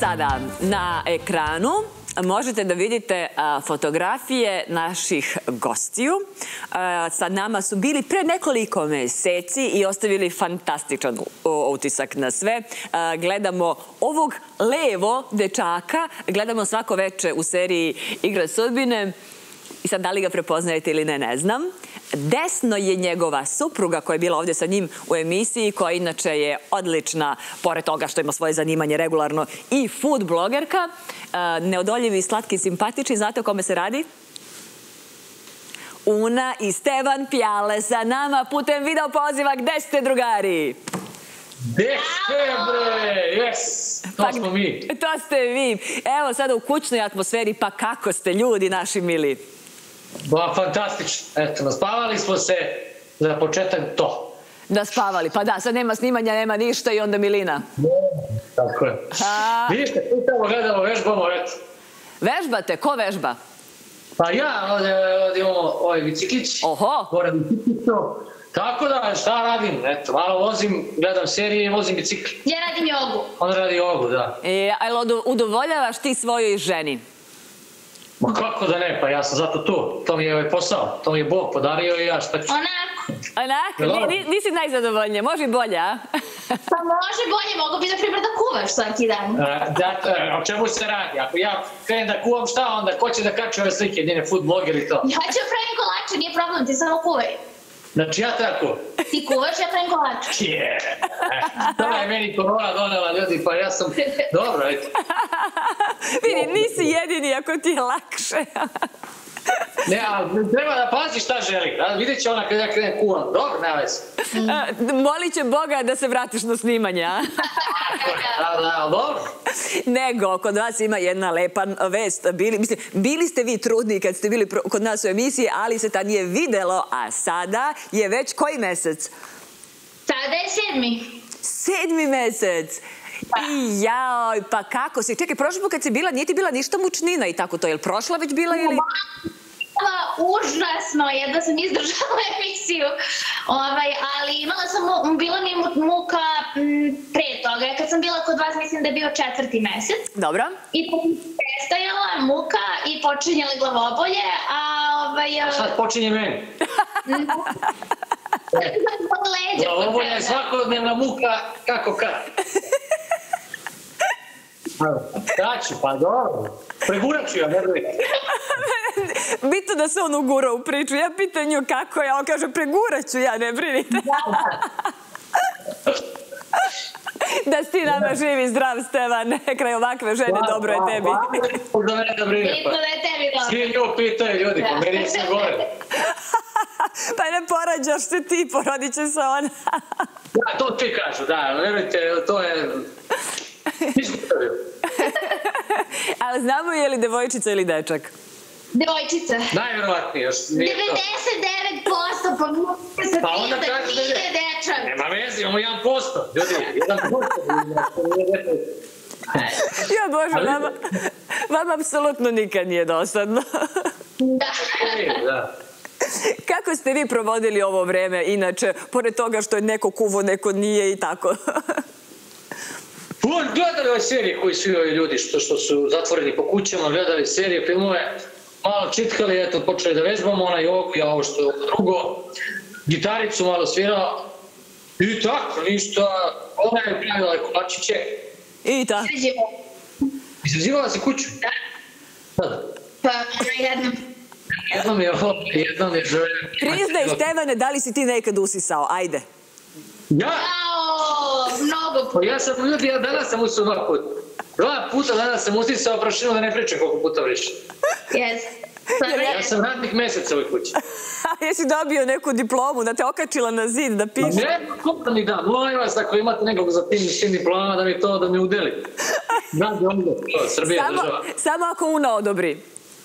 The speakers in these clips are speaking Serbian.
sada na ekranu možete da vidite fotografije naših gostiju. Sa nama su bili pre nekoliko meseci i ostavili fantastičan utisak na sve. Gledamo ovog levo dečaka, gledamo svako veče u seriji Igra sudbine. I sad, da li ga prepoznajete ili ne, ne znam. Desno je njegova supruga koja je bila ovdje sa njim u emisiji, koja inače je odlična, pored toga što ima svoje zanimanje regularno, i food blogerka. Neodoljivi, slatki, simpatični. Znate o kome se radi? Una i Stevan Pjale sa nama putem video poziva. Gde ste, drugari? Gde ste, bre? Yes! To smo mi. To ste vi. Evo sada u kućnoj atmosferi, pa kako ste, ljudi naši mili? Ba, fantastično. Eto, naspavali smo se za početak to. Da spavali, pa da, sad nema snimanja, nema ništa i onda milina. Tako je. Vidite, tu tamo gledamo, vežbamo, eto. Vežbate? Ko vežba? Pa ja, ovdje imamo ovaj biciklić. Oho! Goram biciklicu. Tako da, šta radim? Eto, malo vozim, gledam serije i vozim bicikl. Ja radim jogu. On radi jogu, da. Ali udovoljavaš ti svojoj ženi? Ma kako da ne, pa ja sam zato tu. To mi je ovaj posao, to mi je Bog podario i ja šta ću. Onako. Nisi najzadovoljnija, može i bolje, a? Pa može bolje, mogu bi, na primjer, da kuvaš svaki dan. O čemu se radi? Ako ja krenem da kuvam, šta onda? Ko će da kače ove slike, njene food blogger i to? Ja ću pravim kolače, nije problem, ti samo kuvaj. Znači ja tako? Ti kuvaš, ja pravim kolače. To je meni korona donela, ljudi, pa ja sam... Dobro, eto. Vidi, nisi jedini ako ti je lakše. Ne, ali treba da pazi šta želi. Vidjet će ona kad ja krenem kuvam. Dobro, nema veze. Molit će Boga da se vratiš na snimanje, a? Da, dobro. Nego, kod vas ima jedna lepa vest. Bili ste vi trudni kad ste bili kod nas u emisiji, ali se tad nije videlo, a sada je već koji mesec? Sada je 7. 7. mesec. I jaoj, pa kako si? Čekaj, prošli put kad si bila, nije ti bila ništa mučnina i tako to, je li prošla već bila ili... Užasno, jedva sam izdržala emisiju, ali imala sam, bila mi muka pre toga, kad sam bila kod vas mislim da je bio 4. mesec. Dobro. I prestajala muka i počinjale glavobolje, a sad počinje meni. Glavobolje je svakodnevna muka, kako kad. Daću, pa dobro. Pregurat ću ja, ne brinite. Bitno da se on ugura u priču. Ja pitam nju kako je, on kaže pregurat ću ja, ne brinite. Da si ti nama živi, zdrav, Stevan. Kraj ovakve žene, dobro je tebi. Da mene da brine. Bitno da je tebi dobro. Svi nju pitaju, ljudi, po meni je sve gore. Pa ne porađaš se ti, porodit će se ona. Da, to ti kažu, da, verujte, to je... Ali znamo je li devojčica ili dečak? Devojčica. Najvjerovatnije, još nije to. 99% pa muka se pita, nije dečak. Nema veze, imamo 1%. Ljudi, 1%. Ja Bože, vama apsolutno nikad nije dosadno. Da. Kako ste vi provodili ovo vreme, inače, pored toga što je neko kuvo, neko nije i tako? Gledali ove serije koji svi ovi ljudi što su zatvoreni po kućama, gledali serije, filmove, malo čitkali, eto, počeli da vežbamo, ona jogu, ja ovo što je drugo, gitaricu malo svirao i tako, ništa, ona je pravila kolačiće. I tako. Izrazivala si kuću? Da. Pa, jednom. Jednom je želja. Priznaj, Stevane, da li si ti nekad usisao? Ajde. Ja? Mnogo puta. Pa ja sam, ljudi, ja danas sam usao 2 puta. 2 puta danas sam usisao, prašinu da ne pričam koliko puta više. Jes. Ja sam radnik meseca u ovoj kući. Jesi dobio neku diplomu, da te okačila na zid, da piše? Ne, kako da mi da, molim vas, ako imate nekog za tim diploma, da mi to, da mi udeli. Da, Srbija država. Samo ako Una odobri.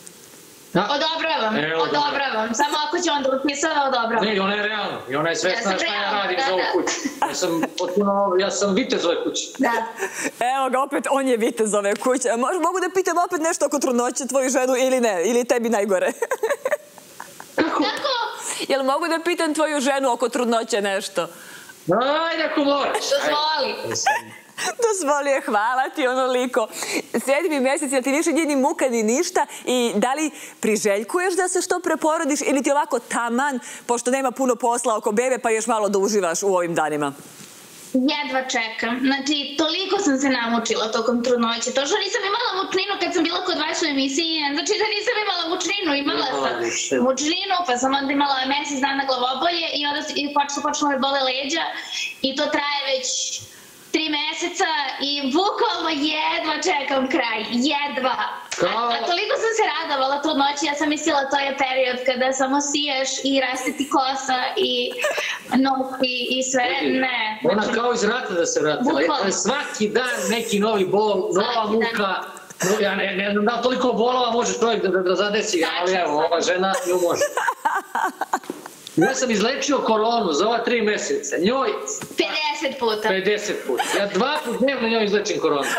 Odobravam. Samo ako će onda upisala, odobravam. Ne, ona je realno. I ona je svesna šta ja radim za ovu kuću. Ja sam vitez ove kuće. Da. Evo ga, opet, on je vitez ove kuće. Mogu da pitam opet nešto oko trudnoće tvoju ženu ili ne? Ili tebi najgore? Kako? Jel mogu da pitam tvoju ženu oko trudnoće nešto? Ajde, ako moraš. Dozvoli. Dozvolio, hvala ti onoliko. 7. mesec, jel ti više nije ni muka ni ništa i da li priželjkuješ da se što preporodiš ili ti ovako taman, pošto nema puno posla oko bebe, pa još malo da uživaš u ovim danima? Jedva čekam. Znači, toliko sam se namučila tokom trudnoće. To što nisam imala mučninu kad sam bila kod vas u emisiji, znači da nisam imala mučninu, imala sam mučninu, pa sam onda imala mesec dana glavobolje i onda su počela me bole leđa i to traje već 3 meseca i bukvalno jedva čekam kraj, jedva. A toliko sam se radovala trudnoći, ja sam mislila to je period kada samo siješ i raste ti kosa i nosi i sve, ne. Ona kao iz rata da se vratila, svaki dan neki novi bol, nova muka. Ja ne znam da toliko bolova može čovjek da zadesi, ali evo, ova žena nju može. Ja sam izlečio koronu za ova 3 meseca, njoj... 50 puta. 50 puta. Ja 2 puta dnevno njoj izlečim koronu.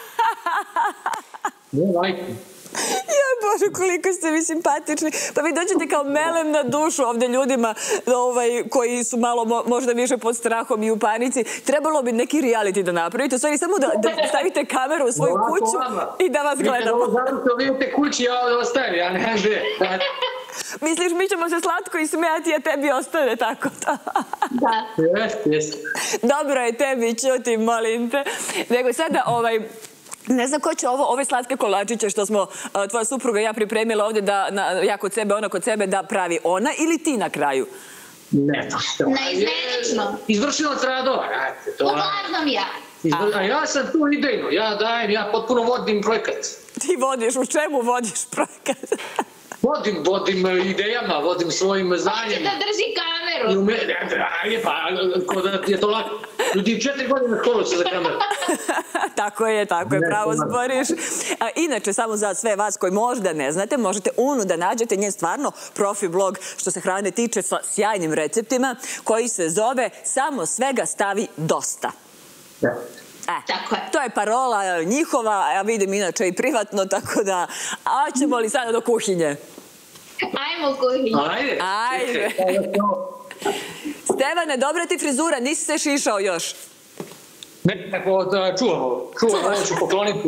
Ne, majke. Joj Bože, koliko ste vi simpatični. Pa vi dođete kao melem na dušu ovde ljudima koji su malo možda više pod strahom i u panici. Trebalo bi neki reality da napravite. Stvari, samo da stavite kameru u svoju kuću i da vas gledamo. Zato vidite kući, ja ostavim, ja ne gde. Misliš, mi ćemo se slatko i smijati, a tebi ostane tako to? Da. Jeste. Dobro je tebi, čuti, molim te. Nego sada, ne znam ko će ove slatke kolačiće što smo tvoja supruga i ja pripremila ovdje da ja kod sebe, ona kod sebe da pravi ona ili ti na kraju? Ne, to što. Neizmenično. Izvršilac radova, radite. Uglavnom ja. A ja sam tu idejno, ja potpuno vodim projekat. Ti vodiš, u čemu vodiš projekat? Vodim idejama, vodim svojim znanjem. Hoće da drži kameru. Ajde pa, ko da je to lako. Ljudi 4 godine školu se za kameru. Tako je, pravo zboriš. Inače, samo za sve vas koji možda ne znate, možete Unu da nađete, njen stvarno profi blog što se hrane tiče sa sjajnim receptima, koji se zove Samo svega stavi dosta. Tako je. To je parola njihova, ja vidim inače i privatno, tako da, a ćemo li sada do kuhinje? Ajmo u kuhinju. Ajde. Stevane, dobra ti frizura, nisi se šišao još? Ne, čuvam ovo ću pokloniti.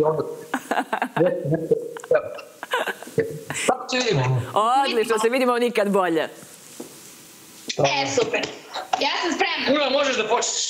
Tako se vidimo. Odlično, se vidimo nikad bolje. Super. Ja sam spremna. Una, možeš da počneš.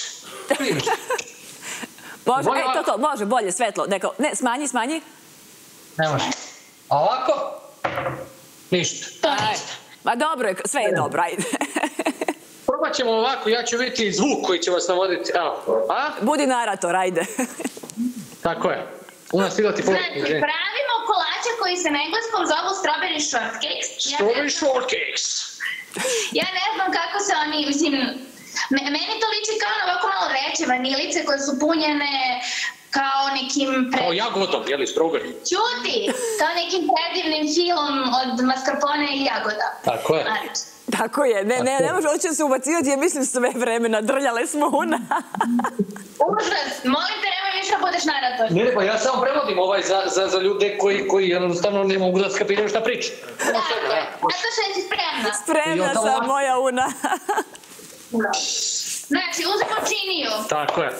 Može, bolje, svetlo. Ne, smanji. Ne može. A ovako? Ništa. To ništa. Ma dobro, sve je dobro, ajde. Probat ćemo ovako, ja ću vidjeti zvuk koji će vas navoditi. Budi narator, ajde. Tako je. Una, stigla ti povrti. Znači, pravimo kolače koji se na engleskom zovu strawberry shortcakes. Strawberry shortcakes. Ja ne znam kako se oni, mislim, meni to liči kao na ovako malo vreće vanilice koje su punjene kao nekim... Kao jagodom, jeli, strawberry? Ćuti! Kao nekim predivnim filom od mascarpone i jagoda. Tako je. Tako je, ne može hoće se ubacivati, ja mislim sve vremena, drljale smo Una. Užas, molim te, nemoj više da budeš narator. Ne, pa ja samo prevodim za ljude koji jednostavno ne mogu da skapiraju šta priča. Tako je, zato što si spremna. Spremna sam, moja Una. Znači, uzemo činiju. Tako je.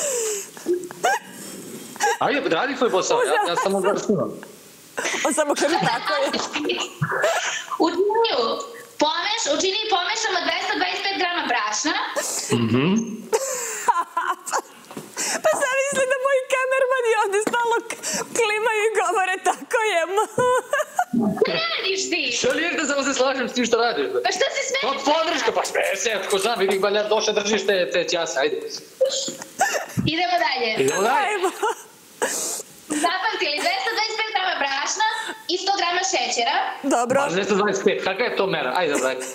Ajde, radi tvoj posao, ja samo vrstunom. On samo kaže tako je. U činiji pomešamo 225 grama brašna. Pa sad mislim da moji kamermani ovdje stalno klimaju i govore tako je. Radiš ti? Što liješ da samo se slažem s tim što radiš? Pa što se smiješ? Pa podrška, pa smije se, ako znam, vidim balja došle držiš te ćase, ajde. Idemo dalje. Ajmo. Zapamtili, 225 grama brašna i 100 grama šećera. Dobro. Baš 225, kakva je to mera? Ajde, dobro, ajde.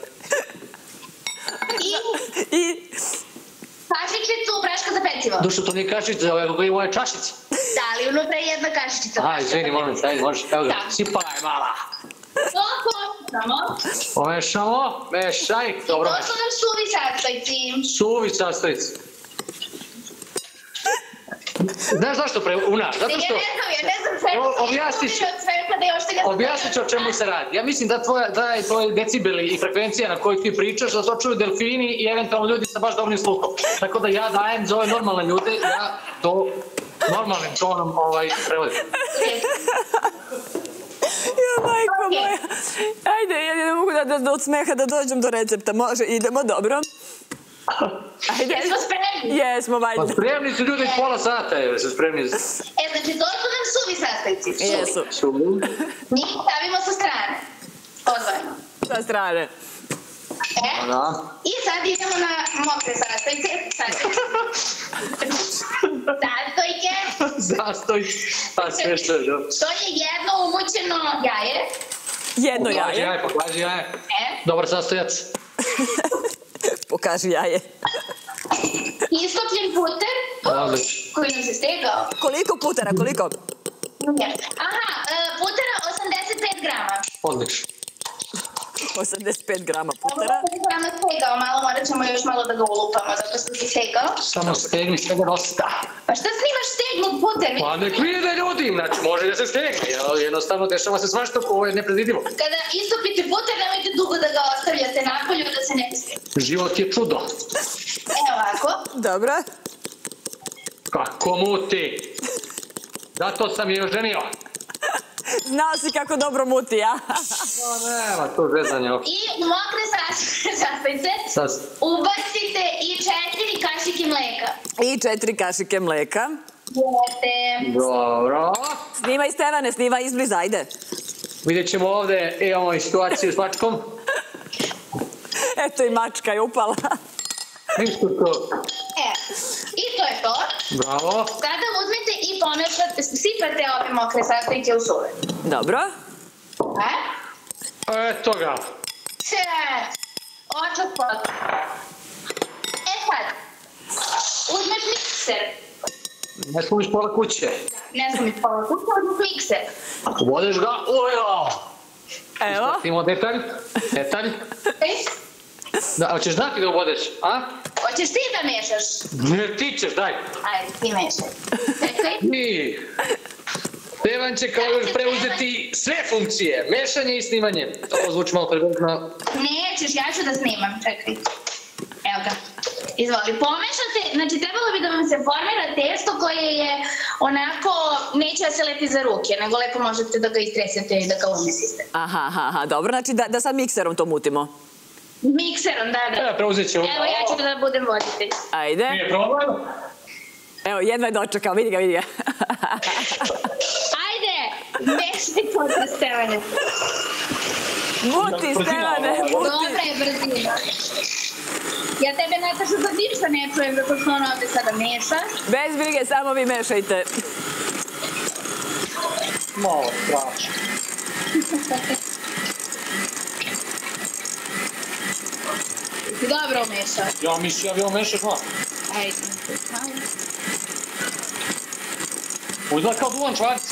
I kašičicu praška za pecivo. Dušo, to nije kašičica, ovo je moja čašica. Da, ali unutra je jedna kašičica. Izvini, molim se, ajde, možeš, evo ga, sipala je mala. To pomešamo. Pomešamo, mešaj, dobro mešaj. To su nam suvi sastojci. Suvi sastojci. Znaš zašto una? Zato što... Objasnit ću o čemu se radi. Ja mislim da tvoji decibeli i frekvencija na kojoj ti pričaš, da to čuju delfini i eventualno ljudi sa baš dobrim sluhom. Tako da ja dajem za ove normalne ljude, ja to normalnim tonom prevodim. Ja, majko moja. Ajde, ja ne mogu da od smeha da dođem do recepta. Može, idemo, dobro. Jesmo spremni? Jesmo, vajde. Pa spremni su ljudi pola sata, jer su spremni. Znači, to su nam suvi sastojci. Jesu. Njih stavimo sa strane. Odvojeno. Sa strane. I sad idemo na mokre sastojke. Zastojke. Pa sve što je dobro. To je jedno umućeno jaje. Jedno jaje. Pokaži jaje. Dobar sastojac. Pokaži jaje. Istopljen puter, koji nam se stegao. Koliko putera, koliko? Aha, putera 85 grama. Odlično. 85 grama putera. 85 grama stegao, malo morat ćemo još malo da ga ulupamo, zato što si stegao. Samo stegni svega dosta. Pa šta snimaš stegnut puter? Pa nek vide ljudi, znači može da se stegne. Jednostavno dešava se svašta, ovo je nepredvidivo. Kada istopite puter, nemojte dugo da ga ostavljate napolju da se ne stegne. Život je čudo. Evo ovako. Dobro. Kako muti. Zato sam je oženio. Znao si kako dobro muti, ja? Nema to vezanje. I u mokre sastojce ubacite i 4 kašike mleka. I 4 kašike mleka. Dobro. Snimaj, Stevane, snimaj izbliza, ajde. Vidjet ćemo ovde, imamo i situaciju s mačkom. Eto i mačka je upala. Ništa to. I to je to. Bravo. Sada uzmite i pomešate, sipate ove mokre sastojke u suve. Dobro. Eto ga. Očak pot. Sad, uzmeš mikser. Ne slumiš pola kuće. Ne slumiš pola kuće, uzmeš mikser. Uvodiš ga, Evo. Stavimo detalj. Hoćeš znati da uvodeš, a? Hoćeš ti da mešaš? Ne, ti ćeš, daj. Ajde, ti mešaj. I Stevan će kao još preuzeti sve funkcije, mešanje i snimanje. Ovo zvuči malo preveliko. Nećeš, ja ću da snimam, čekaj. Evo ga. Izvoli, pomešate, znači trebalo bi da vam se formira testo koje je onako, neće da se lepi za ruke, nego lepo možete da ga istresete i da ga umesite. Aha, dobro, znači da sad mikserom to mutimo. Mikserom, da. Preuzet će ovo. Evo, ja ću da budem voditelj. Ajde. Nije problem? Evo, jedva je dočekao, vidi ga. Ajde, mešaj to, Stevane. Muti, Stevane, muti. Dobra je brzina. Ja tebe, Nataša, za ništa ne čujem da smo ono ovde sada mešaš. Bez brige, samo vi mešajte. Malo strašno. Ti dobro umešao. Ja mislim, ja bi umešao malo. Ajde. Uzela kao duvan čvarci.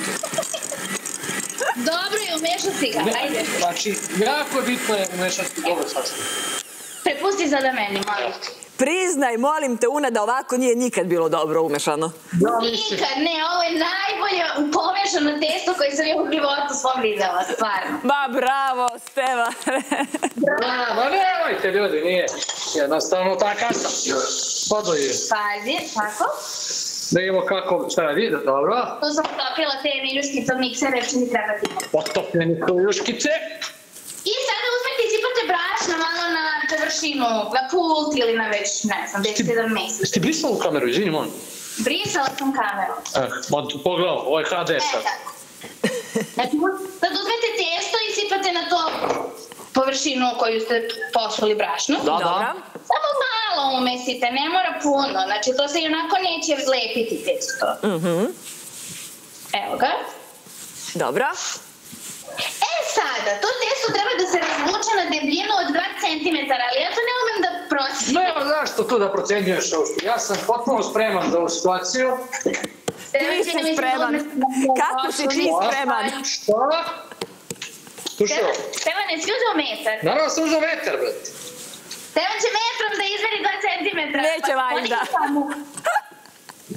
Dobro je, umešao si ga, ajde. Znači, jako je bitno je umešati dobro sastav. Prepusti sada meni, molim. Priznaj, molim te, Una, da ovako nije nikad bilo dobro umešano. Nikad, ne, ovo je najbolje pomešano testo koje sam u životu svom videla, stvarno. Ba, bravo, Stevane. Ma nemojte ljudi, nije jednostavno taka sam. Podvoji. Pazi, tako. Da imamo kako, šta radi, dobro. Tu sam utopila te viljuškice od miksera, jer će mi trebati. Potopljeni viljuškice. I sada uzmete i sipate brašna malo na površinu, na pult ili na već, ne znam, 10-7 meseci. Jesi ti brisala u kameru, izvini, molim? Brisala sam kameru. Pogledaj, ovo je HD sad. Znači, sad uzmete testo i sipate na to površinu koju ste poslali brašnu. Da. Samo malo umesite, ne mora puno, znači to se i onako neće lepiti testo. Evo ga. Dobro. Sada, to testo treba da se razvuče na debljinu od 2 cm, ali ja to ne umem da procenim. Nema zašto tu da procenjuješ ovo. Ja sam potpuno spreman za ovu situaciju. Ti si spreman. Kako si ti spreman? Šta? Slušaj ovo. Stevan, jesi uzeo metar? Naravno sam uzeo metar, brate. Stevan će metrom da izmeri 2 cm. Neće valjda.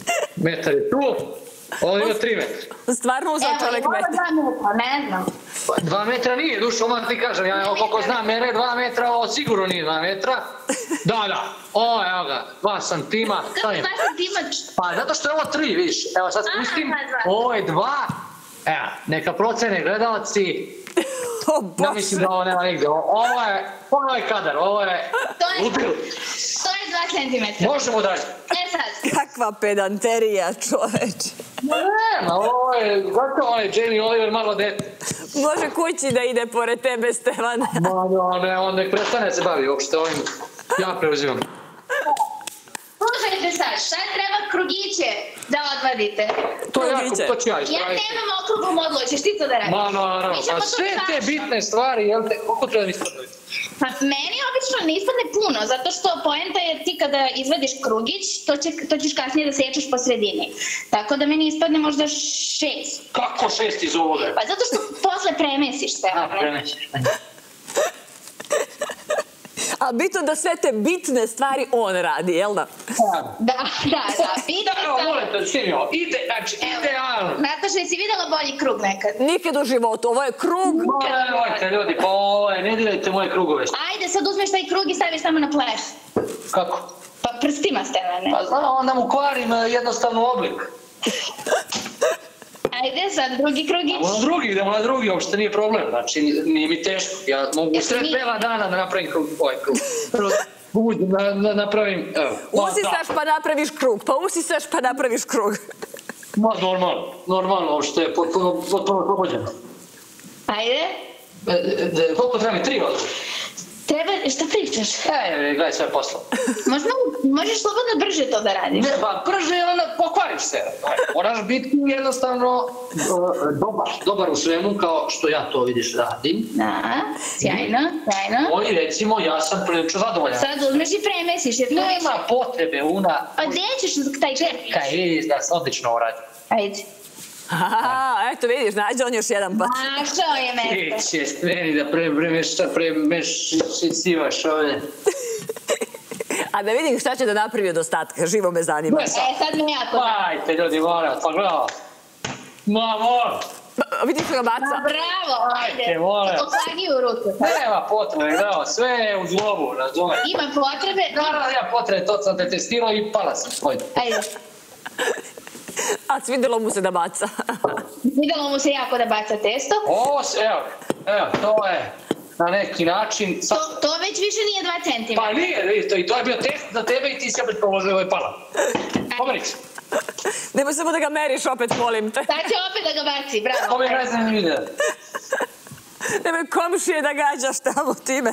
Metar je tu, ovo ima 3 metra. Stvarno uzao čovjek metar. Evo, 2 metra, ne znam. 2 metra nije, dušo, odmah ti kažem, ja koliko znam mene 2 metra, ovo sigurno nije 2 metra. Da, ovo, evo ga, 2 santima. Kako 2 santima? Pa, zato što je ovo 3, viš, evo sad mislim, ovo je 2, evo, neka procene gledalci. Ja mislim da ovo nema nigde, ovo je kadar, ovo je ludilo. To je 2 centimetra. Možemo dalje. Sad. Kakva pedanterija, čoveče. Nema, ovo je, zato onaj Jamie Oliver malo dete. Može kući da ide pored tebe, Stevane. Ne, on nek prestane se bavi uopšte ovim, ja preuzimam. Slušajte sad, treba krugiće da odvadite? To je jako, to ću ja ispraviti. Ja nemam okrugu modlu, ćeš ti to da radiš? Naravno, pa sve te bitne stvari, jel te, koliko treba da ispadne? Pa meni obično ne ispadne puno, zato što poenta je ti kada izvadiš krugić, to ćeš kasnije da sečeš po sredini. Tako da meni ispadne možda 6. Kako 6 iz ovoga? Pa zato što posle premesiš sve. Premesiš. A bitno da sve te bitne stvari on radi, jel da? Da, bitne stvari. Molim te, sinjo, idealno. Nataša, jesi videla bolji krug nekad? Nikad u životu, ovo je krug. Nemojte ljudi, pa ovo je, ne dirajte moje krugove. Ajde, sad uzmeš taj krug i staviš tamo na pleš. Kako? Pa prstima, Stevane. Pa znam, onda mu kvarim jednostavno oblik. Ajde, sad drugi krugić. Idemo na drugi, uopšte nije problem, znači nije mi teško. Ja mogu sred bela dana da napravim ovaj krug. Da napravim, evo. Usisaš pa napraviš krug, pa usisaš pa napraviš krug. Normalno, uopšte je potpuno slobođeno. Ajde. Koliko treba mi 3 odgovor? Treba, šta pričaš? Gledaj sve posla. Možeš slobodno brže to da radiš. Ne, pa brže, onda pokvariš se. Moraš biti jednostavno dobar u svemu, kao što ja to vidiš radim. Da, sjajno. Ovi, recimo, ja sam prilično zadovoljan. Sad uzmeš i premesiš. Nema potrebe, Una. A gdje ćeš taj čekaj? Kaj, vidiš da se odlično ovo radi. Ajde. Eto vidiš, nađe on još jedan pat. Našao je mesto. Ti će meni da premesivaš ovdje. A da vidim šta će da napravi od ostatka, živo me zanima. Sad me jako... Ajte ljudi, moram, pa gledam. Moram. Vidiš ga baca. Bravo, ajde. Moram. Oklagi u ruku. Nema potrebe, gledam, sve je u zlobu, razumeš. Ima potrebe? Naravno, nema potrebe, to sam te testirao i pala sam. Ajde. A svidjelo mu se da baca. Svidjelo mu se jako da baca testo. Evo, to je na neki način... To već više nije 2 centimetra. Pa nije, i to je bio test za tebe i ti si opet položio ovaj pala. Pomeri se. Nemoj samo da ga meriš opet, molim te. Sad će opet da ga baci, bravo. Ovo je razine video. Nemoj komšije da gađaš tamo time.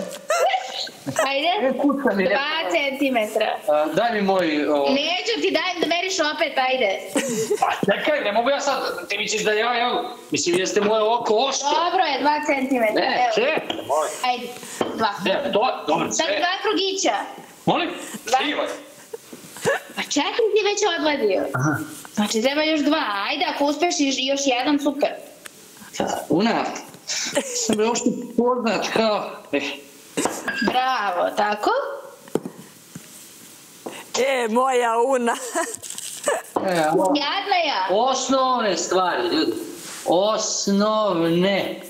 Ajde, 2 centimetra. Daj mi moj... Neću ti dajem da meriš opet, ajde. Pa čekaj, ne mogu ja sad, ti misliš da ja, mislim jeste moje oko ošto. Dobro je, 2 centimetra. Ne, čekaj, moj. Ajde, 2. Dobro, sad 2 krugića. Molim? Stivaj. Pa čekaj, ti već odvadio. Znači treba još 2, ajde, ako uspeš još jedan, super. Una, sam je ošto poznat kao... Bravo, tako? Moja Una. Jadna ja. Osnovne stvari, ljudi. Osnovne.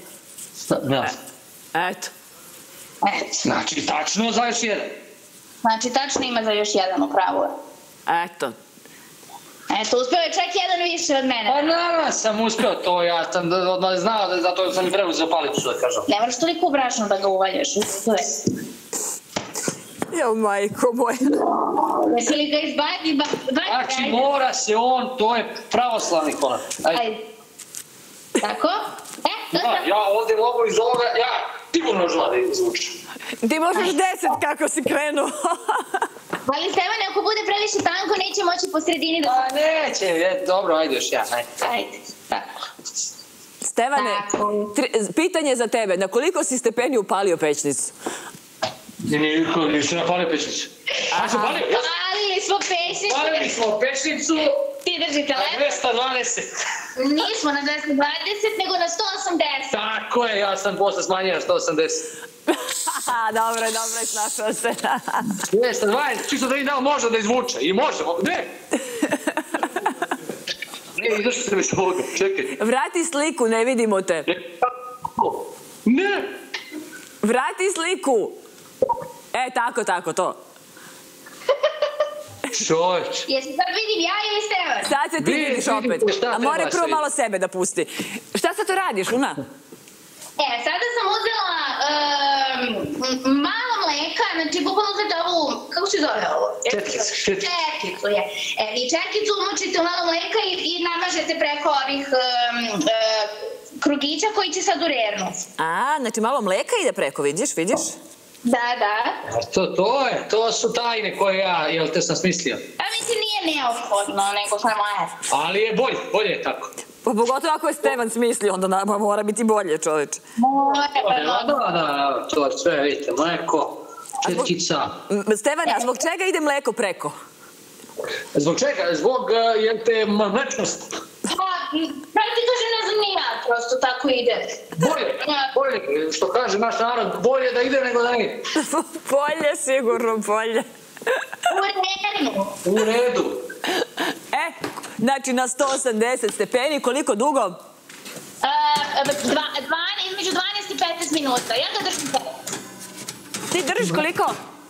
Eto. Znači, tačno za još jedan. Znači, tačno ima za još jedan, upravo. Eto. Eto, uspeo je čak jedan više od mene. Pa naravno sam uspeo to, ja sam odmah znao, zato sam i preuzeo palicu, da kažem. Ne moraš toliko brašno da ga uvaljaš, to je. Jo, majko moja. Jesi li ga izbaki? Znači, mora se on, to je pravoslavni konak. Ajde. Tako? Ja ovdje mogu iz ovoga, sigurno žela da izvučem. Ti možeš 10 kako si krenuo. Ali Stevane, ako bude previše tanko, neće moći po sredini da... Pa neće, dobro, ajde još ja. Ajde, tako. Stevane, pitanje za tebe. Na koliko si stepeni upalio pećnicu? Nisam napalio pećnicu. Palili smo pećnicu. Palili smo pećnicu. Ti drži telefon. Na 220. Nismo na 220, nego na 180. Tako je, ja sam posle smanjio na 180. Dobro, snašao se. 220, čisto da im dao može da izvuče. I može, ne. izašli sam iz ovoga, čekaj. Vrati sliku, ne vidimo te. Ne! Vrati sliku. Tako, to. Čovječ. Jesi sad vidim ja ili Stevan? Sad se ti vidiš opet. A mora prvo malo sebe da pusti. Šta sad to radiš, Luna? Sada sam uzela malo mleka, znači bukvalno uzete ovu, kako se zove ovo? Četkicu je. I četkicu umočite u malo mleka i namažete preko ovih krugića koji će sad u rernu. Znači malo mleka ide preko, vidiš? Da. To su tajne koje ja, jel te sam smislio? Mislim nije neophodno, nego samo ali je bolje je tako. Pa pogotovo ako je Stevan smislio, onda mora biti bolje, čoveč. Da, to je sve, vidite, mleko, četkica. Stevane, a zbog čega ide mleko preko? Zbog čega? Zbog, jel te, mlečnosti. Pravi ti kaže, ne znam ni ja, prosto tako ide. Bolje, što kaže naš narod, bolje da ide nego da ne ide. Bolje, sigurno bolje. U redu. Znači na 180 stepeni, koliko dugo? Između 12 i 15 minuta, ja ga držim tebe. Ti držiš koliko?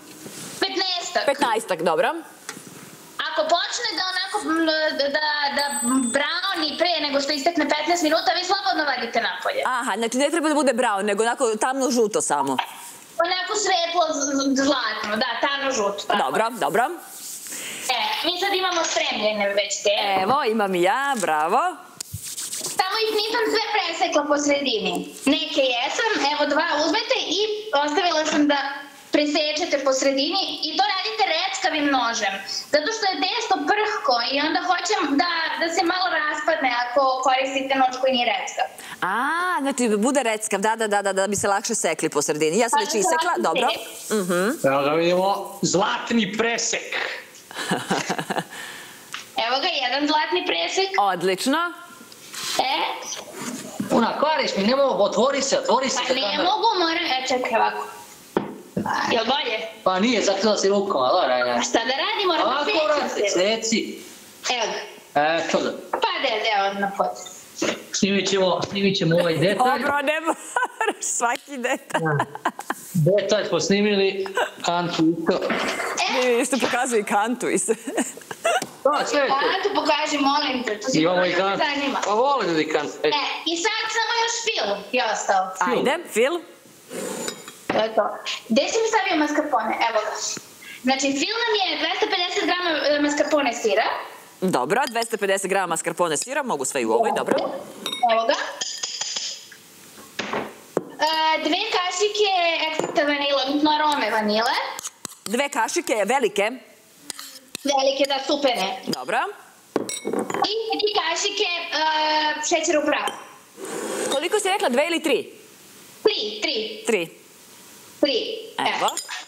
15. 15, dobro. Ako počne da onako, da browni pre nego što istekne 15 minuta, vi slobodno vadite napolje. Znači ne treba da bude brown, nego onako tamno žuto samo. Onako svetlo zlatno, da, tamno žuto. Dobro. Mi sad imamo spremljene već te. Evo, imam i ja, bravo. Samo ih nisam sve presekla po sredini. Neke jesam, evo 2 uzmete i ostavila sam da presečete po sredini i to radite reckavim nožem. Zato što je testo prhko i onda hoćem da se malo raspadne ako koristite nož koji nije reckav. Znači bude reckav, da bi se lakše sekli po sredini. Ja sam već isekla, dobro. Evo da vidimo zlatni presek. Evo ga, jedan zlatni presek. Odlično. Una, kvariš mi, ne mogu, otvori se. Pa ne mogu, moram, čekaj ovako. Jel bolje? Pa nije, zakrila si rukom, ali A šta da radi, moram da seci. Evo ga. Eto da. Pa da, na pod. Snimit ćemo ovaj detalj. Dobro, ne moraš svaki detalj. Detalj smo snimili, kantu i to. Isto pokazuje i kantu i sve. Kantu pokaži, molim te, to si imamo i kantu. Pa vole ljudi kantu. I sad samo još film je ostao. Ajde, film. To je to. Gde si mi stavio mascarpone? Evo ga. Znači, film nam je 250 grama mascarpone sira. Dobro, 250 grama mascarpone sira, mogu sve i u ovoj, dobro. Evo ga. 2 kašike ekstrakta vanila, odnosno arome vanile. 2 kašike, velike. Velike, da, supene. Dobro. I 3 kašike šećera u prahu. Koliko si rekla, 2 ili 3? 3. 3. Evo.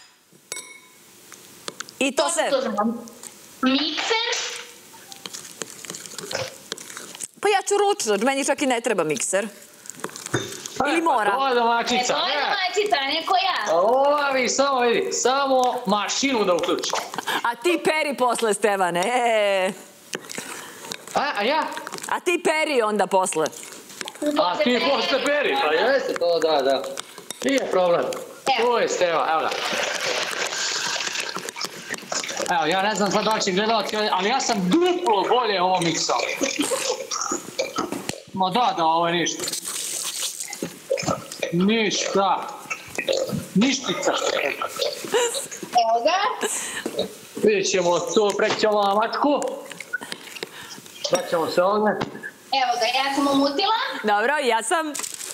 I to se... Mikser. Pa ja ću ručno, meni čak i ne treba mikser. Ili mora? To je domaćica. To je domaćica, neko ja. Ova vi samo vidi, samo mašinu da uključi. A ti peri posle, Stevane. A ja? A ti peri onda posle. A ti posle peri, pa jeste to, da. Nije problem. Tu je Steva, evo ga. Evo, ja ne znam sad da će gledalci, ali ja sam duplo bolje ovo miksao. Ma da, ovo je ništa. Ništica. Evo ga. Vidjet ćemo tu, prećemo na mačku. Vraćamo se ovdje. Evo ga, ja sam umutila. Dobro, ja sam...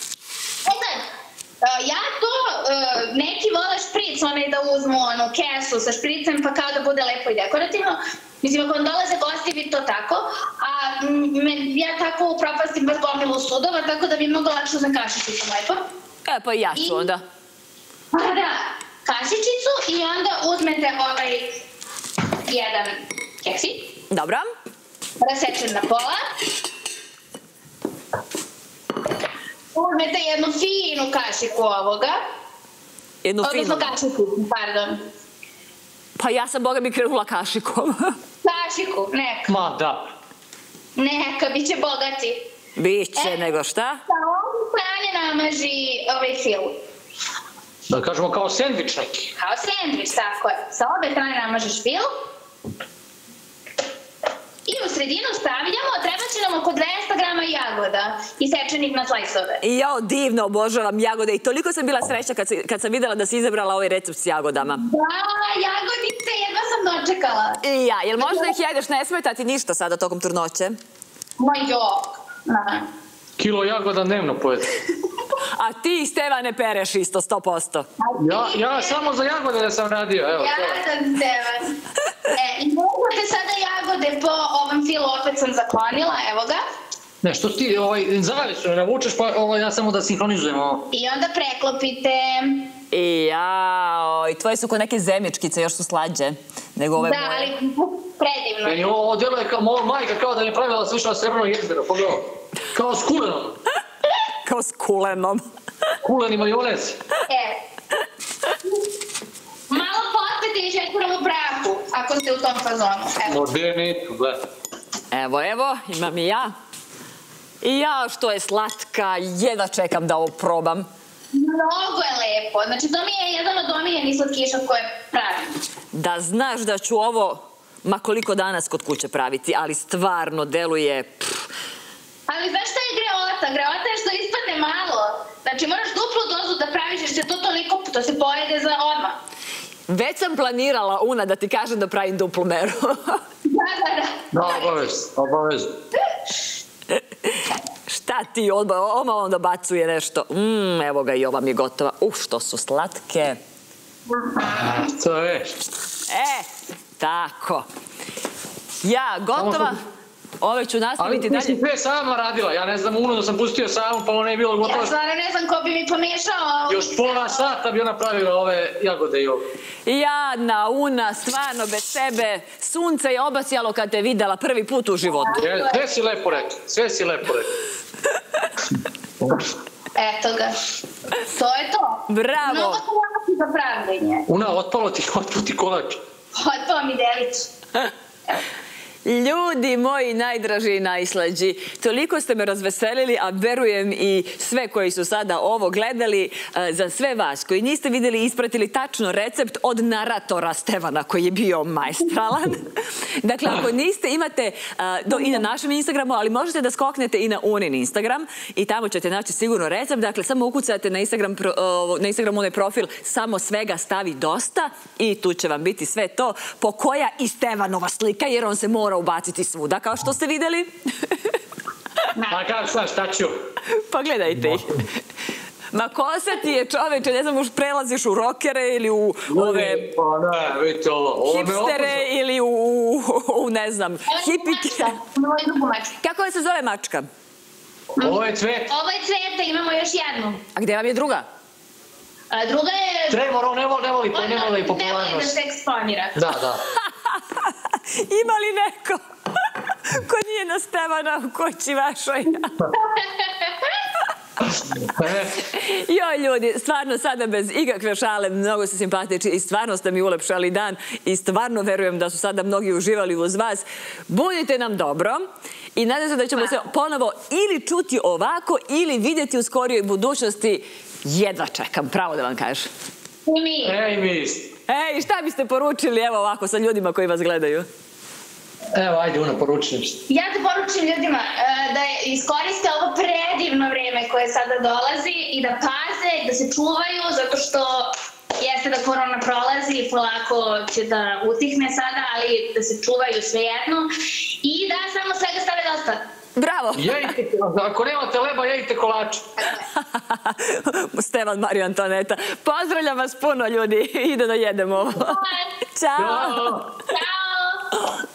Ja to, neki vole špric, onaj da uzmu onu kesu sa špricem pa kao da bude lepo i dekorativno. Mislim, ako vam dolaze gosti, vi to tako. A ja tako upropastim baš gomilu sudova, tako da bi mnogo lakše uzem kašičicu lepo. Pa i ja ću onda. Pa da, kašičicu i onda uzmete ovaj jedan keksić. Dobro. Rasečen na pola. Uzmete jednu finu kašiku ovoga. Jednu finu? Odnosno kašiku, pardon. Pa ja sam, boga mi, krenula kašikom. Kašiku, neka. Ma da. Neka, bit će bogati. Biće, nego šta? Sa ovom strane namaži ovaj fil. Da kažemo kao sendvič neki. Kao sendvič, tako je. Sa obe strane namažeš fil. I u sredinu stavljamo, treba će nam oko 200 grama jagoda isečenih na slajsove. Jao, divno, obožavam jagode i toliko sam bila srećna kad sam videla da si izabrala ovaj recept s jagodama. Da, jagodice, jedva sam dočekala. I ja, jel možda ih jedeš, ne smeta ti ništa sada tokom trudnoće? Ma jok. Kilo jagoda dnevno pojede. A ti, Stevane, pereš isto, 100%. Ja samo za jagode da sam radio, evo. Jadan Stevan. I možete sada jagode po ovom filu, opet sam zaklonila, evo ga. Ne, što ti, zavisu ne navučeš, pa ja samo da sinhronizujem ovo. I onda preklopite. Jao, i tvoje su ko neke zemljičkice, još su slađe nego ove moje. Da, ali predivno. Meni ovo djeluje kao moja majka, kao da mi je pravila slišala srebrno jezero, pogledaj. Kao s kulenom. Kao s kulenom. Kuleni majonez. Malo posvete i šećerom u prahu, ako ste u tom fazonu. Modernitu, gledaj. Evo, imam i ja. I ja, što je slatka, jedva čekam da ovo probam. Mnogo je lepo. Znači, to mi je jedan od omiljenih slatkiša koje pravim. Da znaš da ću ovo, ma koliko danas kod kuće praviti, ali stvarno deluje... Ali znaš šta je greota? Greota je što ispadne malo. Znači, moraš duplu dozu da praviš, jer će to toliko, to se pojede za odmah. Već sam planirala, Una, da ti kažem da pravim duplu meru. Da. Obavezno. Šta ti, oma onda bacuje nešto. Evo ga i ova mi je gotova. Što su slatke. To je. Tako. Ja, gotova. Ove ću nastaviti dalje. Ali ti si sve sama radila, ja ne znam, Uno da sam pustio samu, pa ono je bilo gotovo. Ja stvarno ne znam ko bi mi pomešao. Još pola sata bi ona pravila ove jagode i ovo. Jadna Una, stvarno bez sebe. Sunce je obasjalo kad te videla prvi put u životu. Sve si lepo rekla, sve si lepo rekla. Eto ga. To je to. Bravo. Mnogo kolači za pravljenje. Una, otpalo ti kolač. Otpalo mi delić. Ljudi moji najdraži i najslađi, toliko ste me razveselili, a verujem i sve koji su sada ovo gledali, za sve vas koji niste vidjeli i ispratili tačno recept od naratora Stevana koji je bio majstralan. Dakle, ako niste, imate i na našem Instagramu, ali možete da skoknete i na Unin Instagram i tamo ćete naći sigurno recept. Dakle, samo ukucate na Instagram onaj profil samo svega stavi dosta i tu će vam biti sve to po koja i Stevanova slika, jer on se mora ubaciti svuda, kao što ste vidjeli. Pa kao šta ću? Pogledajte ih. Ma kosa ti je, čoveče, ne znam, už prelaziš u rokere ili u ove hipstere ili u, ne znam, hipike. Kako se zove mačka? Ovo je Cveta. Ovo je Cveta, imamo još jednu. A gdje vam je druga? Druga je... Trevor, on ne voli popularnost. Ne voli da se eksponira. Da. Ima li neko ko nije na Stevana u kući vašoj? Joj ljudi, stvarno sada bez ikakve šale, mnogo ste simpatični i stvarno ste mi ulepšali dan i stvarno verujem da su sada mnogi uživali uz vas. Budite nam dobro i nadam se da ćemo se ponovo ili čuti ovako ili vidjeti u skorijoj budućnosti. Jedva čekam, pravo da vam kažem. I mi. Ej, šta biste poručili evo ovako sa ljudima koji vas gledaju? Evo, ajde, Una, poručujem što. Ja te poručujem ljudima da iskoriste ovo predivno vreme koje sada dolazi i da paze, da se čuvaju, zato što jeste da korona prolazi i polako će da utihne sada, ali da se čuvaju svejedno i da samo svega stave dosta. Bravo! Ako nemate leba, jedite kolače. Stevan, Marija Antoneta. Pozdravljam vas puno, ljudi. Ide da jedemo ovo. Ćao! Ćao!